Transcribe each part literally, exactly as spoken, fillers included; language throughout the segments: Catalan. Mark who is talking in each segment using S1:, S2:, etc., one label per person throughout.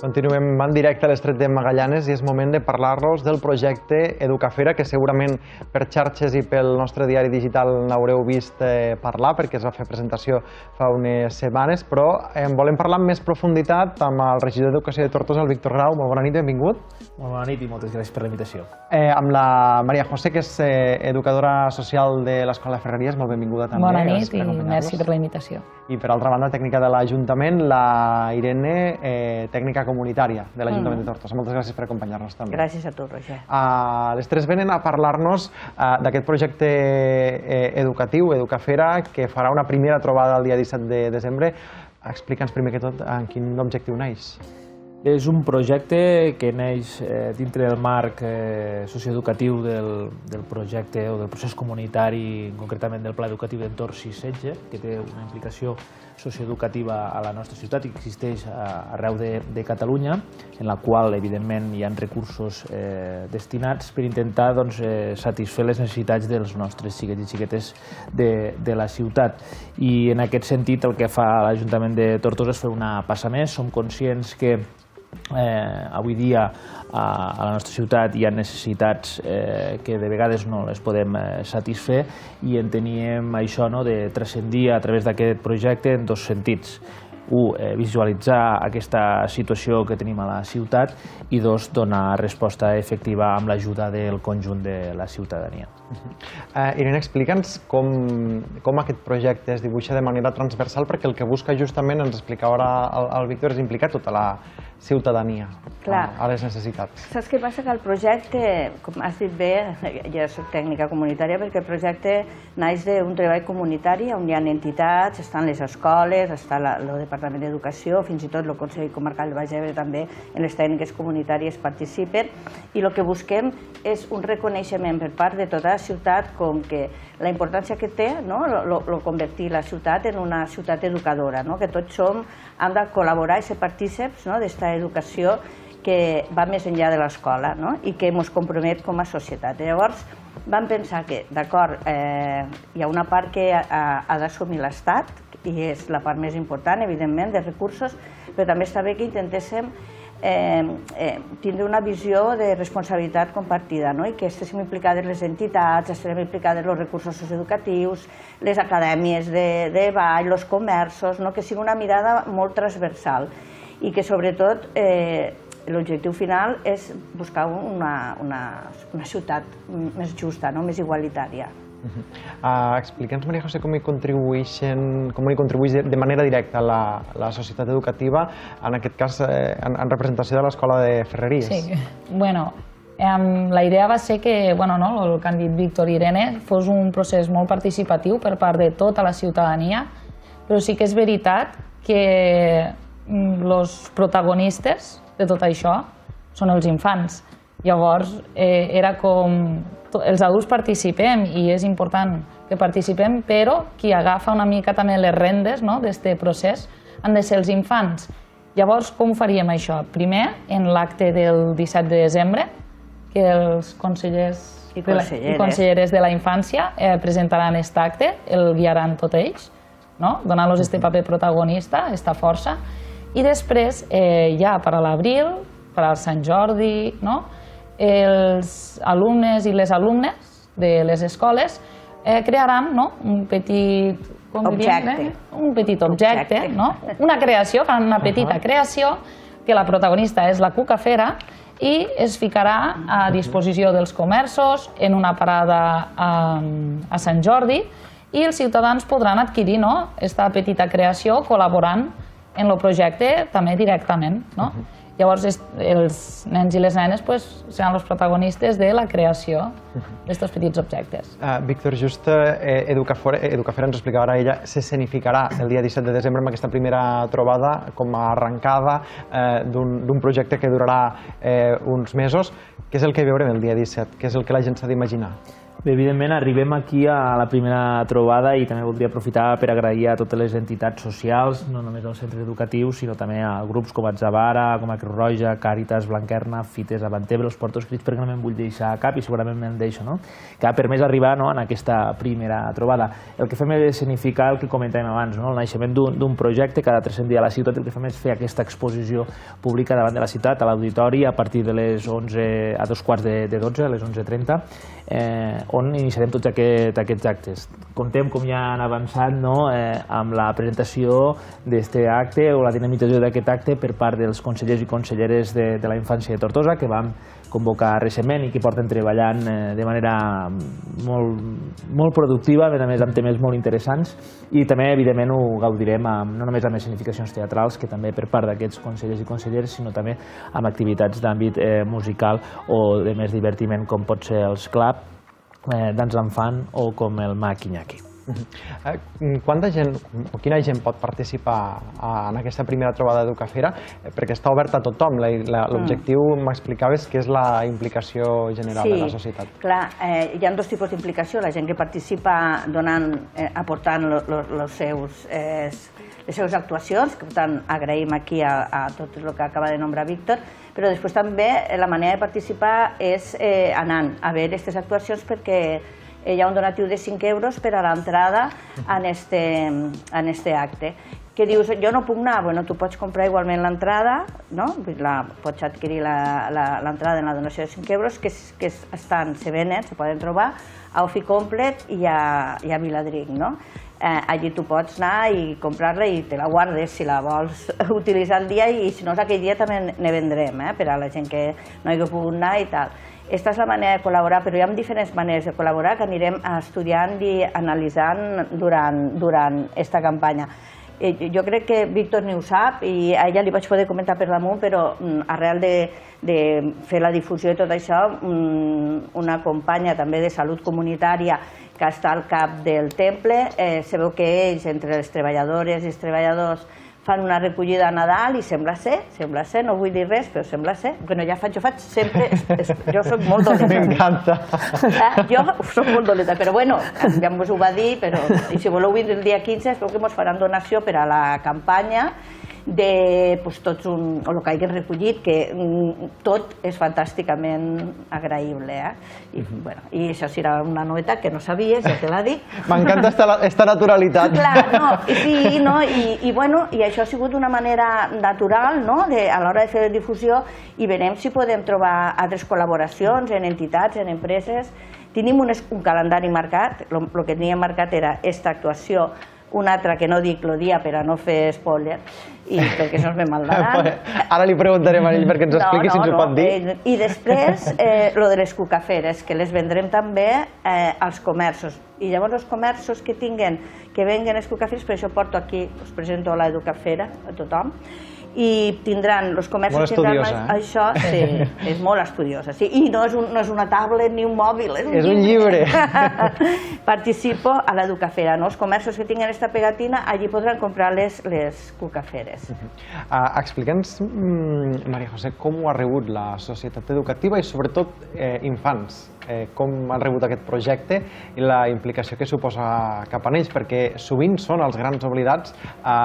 S1: Continuem en directe a l'Estret de Magallanes i és moment de parlar-los del projecte Educafera, que segurament per xarxes i pel nostre diari digital n'haureu vist parlar, perquè es va fer presentació fa unes setmanes, però en volem parlar amb més profunditat amb el regidor d'Educació de Tortosa, el Víctor Grau. Molt bona nit, benvingut.
S2: Molt bona nit i moltes gràcies per la invitació.
S1: Amb la Maria José, que és educadora social de l'Escola de Ferreries, molt benvinguda també.
S3: Bona nit i merci per la invitació.
S1: I per altra banda, tècnica de l'Ajuntament, la Irene, tècnica comunitària de l'Ajuntament de Tortosa. Moltes gràcies per acompanyar-nos també.
S4: Gràcies a tu, Roger.
S1: Les tres venen a parlar-nos d'aquest projecte educatiu, Educafera, que farà una primera trobada el dia disset de desembre. Explica'ns primer que tot en quin objectiu neix.
S2: És un projecte que neix dintre del marc socioeducatiu del projecte o del procés comunitari, concretament del Pla Educatiu d'Entorn sis setze, que té una implicació socioeducativa a la nostra ciutat i que existeix arreu de Catalunya, en la qual, evidentment, hi ha recursos destinats per intentar satisfer les necessitats dels nostres xiquets i xiquetes de la ciutat. I en aquest sentit el que fa l'Ajuntament de Tortosa és fer una passa més. Som conscients que avui dia a la nostra ciutat hi ha necessitats que de vegades no les podem satisfer i enteníem això de transcendir a través d'aquest projecte en dos sentits. Un, visualitzar aquesta situació que tenim a la ciutat i dos, donar resposta efectiva amb l'ajuda del conjunt de la ciutadania.
S1: Irene, explica'ns com aquest projecte es dibuixa de manera transversal, perquè el que busca justament, ens explicava ara el Víctor, és implicar tota la ciutadania a les necessitats.
S4: Saps què passa? Que el projecte, com has dit bé, ja soc tècnica comunitària, perquè el projecte naix d'un treball comunitari on hi ha entitats, estan les escoles, està el Departament d'Educació, fins i tot el Consell Comarcal del Baix Ebre també en les tècniques comunitàries participen, i el que busquem és un reconeixement per part de tota la ciutat com que la importància que té convertir la ciutat en una ciutat educadora, que tots som, hem de col·laborar i ser partíceps d'esta educació que va més enllà de l'escola i que ens compromet com a societat. Llavors vam pensar que, d'acord, hi ha una part que ha d'assumir l'Estat, i és la part més important, evidentment, de recursos, però també està bé que intentéssim tindre una visió de responsabilitat compartida i que estiguem implicades les entitats, estiguem implicades els recursos socioeducatius, les acadèmies de ball, els comerços, que sigui una mirada molt transversal i que sobretot l'objectiu final és buscar una ciutat més justa, més igualitària.
S1: Explica'ns, Maria José, com hi contribueix de manera directa la societat educativa, en aquest cas en representació de l'Escola de Ferreries.
S3: Sí, bueno, la idea va ser que, bueno, el que han dit Víctor i Irene, fos un procés molt participatiu per part de tota la ciutadania, però sí que és veritat que els protagonistes de tot això són els infants. Llavors, era com... Els adults participem i és important que participem, però qui agafa una mica també les rendes d'aquest procés han de ser els infants. Llavors, com faríem això? Primer, en l'acte del disset de desembre, que els consellers i conselleres de la infància presentaran aquest acte, el guiaran tot ells, donant-los aquest paper protagonista, aquesta força, i després, ja per a l'abril, per al Sant Jordi, els alumnes i les alumnes de les escoles crearan un petit objecte, una creació, faran una petita creació, que la protagonista és la Cucafera, i es ficarà a disposició dels comerços en una parada a Sant Jordi i els ciutadans podran adquirir aquesta petita creació col·laborant en el projecte també directament. Llavors, els nens i les nenes seran els protagonistes de la creació d'aquests petits objectes.
S1: Víctor, just Educafera, ens explicava ara ella, s'escenificarà el dia disset de desembre amb aquesta primera trobada com a arrencada d'un projecte que durarà uns mesos. Què és el que veurem el dia disset? Què és el que la gent s'ha d'imaginar?
S2: Bé, evidentment, arribem aquí a la primera trobada i també voldria aprofitar per agrair a totes les entitats socials, no només als centres educatius, sinó també a grups com Atzavara, com a Creu Roja, Càritas, Blanquerna, Fites, Avantebre, els porto escrits perquè no me'n vull deixar cap i segurament me'n deixo, no? Que ha permès arribar en aquesta primera trobada. El que fem és escenificar el que comentàvem abans, el naixement d'un projecte, cada tres-cents dies a la ciutat, el que fem és fer aquesta exposició pública davant de la ciutat, a l'auditori, a partir de les onze, a dos quarts de dotze, a les onze trenta, on iniciarem tots aquests actes. Contem, com ja han avançat, amb la presentació d'aquest acte o la dinamització d'aquest acte per part dels consellers i conselleres de la infància de Tortosa, que vam convocar recentment i que porten treballant de manera molt productiva, a més amb temes molt interessants, i també, evidentment, ho gaudirem no només amb escenificacions teatrals, que també per part d'aquests consellers i conselleres, sinó també amb activitats d'àmbit musical o de més divertiment, com pot ser els club, Dans l'Enfant o com el Maquinyaki.
S1: Quanta gent o quina gent pot participar en aquesta primera trobada d'Educafera? Perquè està oberta a tothom. L'objectiu, m'explicaves, que és la implicació general de la societat.
S4: Sí, clar, hi ha dos tipus d'implicació. La gent que participa aportant les seves actuacions, que per tant agraïm aquí a tot el que acaba de nombrar Víctor, però després també la manera de participar és anant a veure aquestes actuacions perquè hi ha un donatiu de cinc euros per a l'entrada en este acte. Que dius, jo no puc anar? Bueno, tu pots comprar igualment l'entrada, pots adquirir l'entrada en la donació de cinc euros, que estan, se venen, se poden trobar a Ofi Complet i a Viladric, no? Allí tu pots anar i comprar-la i te la guardes si la vols utilitzar el dia i si no, aquell dia també ne vendrem per a la gent que no hagi pogut anar i tal. Aquesta és la manera de col·laborar, però hi ha diferents maneres de col·laborar que anirem estudiant i analitzant durant aquesta campanya. Jo crec que Víctor ni ho sap i a ella li vaig poder comentar per damunt, però arrel de fer la difusió i tot això, una companya també de salut comunitària que està al cap del temple, se veu que ells, entre les treballadores i els treballadors, fan una recollida a Nadal i sembla ser, sembla ser, no vull dir res, però sembla ser, bueno, ja faig, jo faig sempre, jo soc molt dolenta.
S1: M'encanta.
S4: Jo soc molt dolenta, però bueno, ja m'ho va dir, però si voleu vindre el dia quinze, espero que ens faran donació per a la campanya de tot el que hagin recollit, que tot és fantàsticament agraïble. I això serà una novetat que no sabies, ja te la dic.
S1: M'encanta aquesta naturalitat.
S4: Clar, no, sí, no, i això ha sigut una manera natural a l'hora de fer difusió i veurem si podem trobar altres col·laboracions en entitats, en empreses. Tenim un calendari marcat, el que teníem marcat era aquesta actuació, un altre que no dic el dia per a no fer spoiler, perquè no es me maldaran.
S1: Ara li preguntarem a ell perquè ens expliqui si ens ho pot dir.
S4: I després, el de les cucaferes, que les vendrem també als comerços. I llavors els comerços que tinguen, que venguen les cucaferes, per això porto aquí, us presento l'Educafera a tothom, i tindran, els comerços tindran això, sí, és molt estudiosa, i no és una tablet ni un mòbil,
S1: és un llibre.
S4: Participo a l'Educafera, els comerços que tinguen aquesta pegatina, allí podran comprar les cucaferes.
S1: Explica'ns, Maria José, com ho ha rebut la societat educativa i sobretot infants, com han rebut aquest projecte i la implicació que suposa cap a ells, perquè sovint són els grans oblidats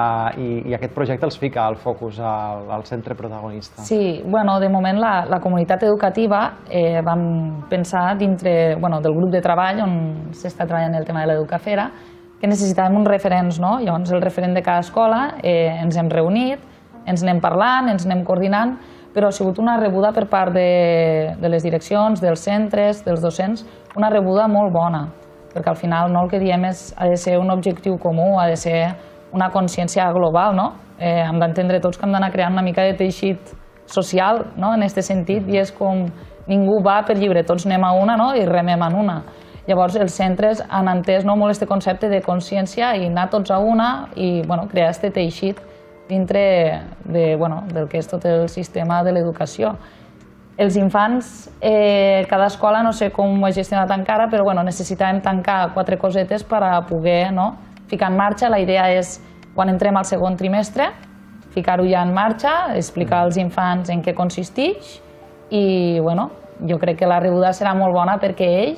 S1: i aquest projecte els fica al focus al centre protagonista.
S3: Sí, bueno, de moment la comunitat educativa vam pensar dintre del grup de treball on s'està treballant el tema de l'Educafera que necessitàvem uns referents, no? Llavors el referent de cada escola ens hem reunit, ens anem parlant, ens anem coordinant, però ha sigut una rebuda per part de les direccions, dels centres, dels docents, una rebuda molt bona, perquè al final el que diem ha de ser un objectiu comú, ha de ser una consciència global, no? Hem d'entendre tots que hem d'anar creant una mica de teixit social en aquest sentit i és com ningú va per lliure, tots anem a una i remem en una. Llavors els centres han entès molt aquest concepte de consciència i anar tots a una i crear aquest teixit dintre del que és tot el sistema de l'educació. Els infants, cada escola, no sé com ho ha gestionat encara, però necessitàvem tancar quatre cosetes per a poder ficar en marxa. La idea és, quan entrem al segon trimestre, ficar-ho ja en marxa, explicar als infants en què consisteix i jo crec que la rebuda serà molt bona perquè ells,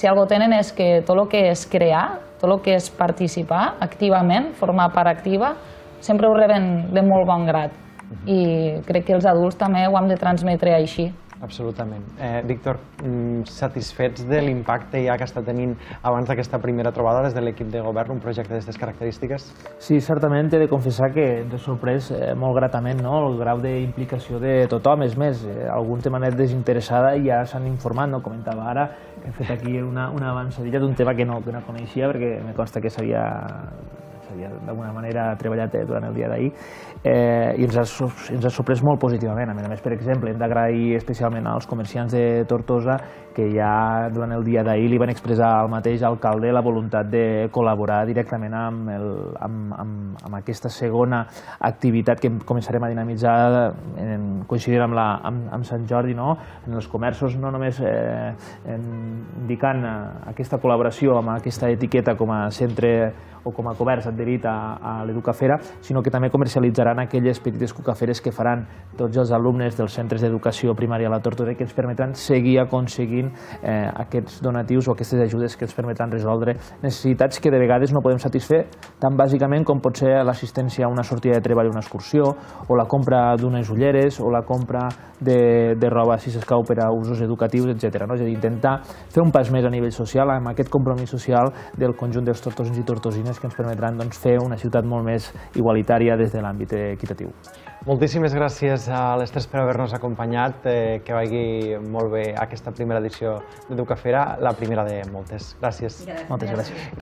S3: si algo tenen és que tot el que és crear, tot el que és participar activament, formar part activa, sempre ho reben de molt bon grat. I crec que els adults també ho hem de transmetre així.
S1: Absolutament. Eh, Víctor, satisfets de l'impacte ja que està tenint abans d'aquesta primera trobada des de l'equip de govern un projecte d'aquestes característiques?
S2: Sí, certament he de confessar que ens ha sorprès eh, molt gratament, no?, el grau d'implicació de tothom. És més, eh, alguns de manera desinteressada ja s'han informat, no? Comentava ara que he fet aquí una, una avançadilla d'un tema que no, que no coneixia perquè me consta que s'havia d'alguna manera treballat durant el dia d'ahir, eh, i ens ha, ens ha sorprès molt positivament. A més a més, per exemple, hem d'agrair especialment als comerciants de Tortosa que ja durant el dia d'ahir li van expressar al mateix alcalde la voluntat de col·laborar directament amb, el, amb, amb, amb aquesta segona activitat que començarem a dinamitzar en, coincidint amb, la, amb, amb Sant Jordi, no? En els comerços, no només eh, indicant aquesta col·laboració amb aquesta etiqueta com a centre o com a comerç adherit a, a l'Educafera, sinó que també comercialitzaran aquelles petites cucaferes que faran tots els alumnes dels centres d'educació primària a la Tortosa, que ens permetran seguir aconseguint eh, aquests donatius o aquestes ajudes que ens permetran resoldre necessitats que de vegades no podem satisfer, tan bàsicament com pot ser l'assistència a una sortida de treball o una excursió, o la compra d'unes ulleres, o la compra de, de roba, si s'escau, per a usos educatius, etcètera. No? És a dir, intentar fer un pas més a nivell social amb aquest compromís social del conjunt dels tortosins i tortosines que ens permetran doncs, fer una ciutat molt més igualitària des de l'àmbit equitatiu.
S1: Moltíssimes gràcies a les tres per haver-nos acompanyat, eh, que vagi molt bé aquesta primera edició d'Educafera, la primera de moltes. Gràcies.
S2: Moltes gràcies.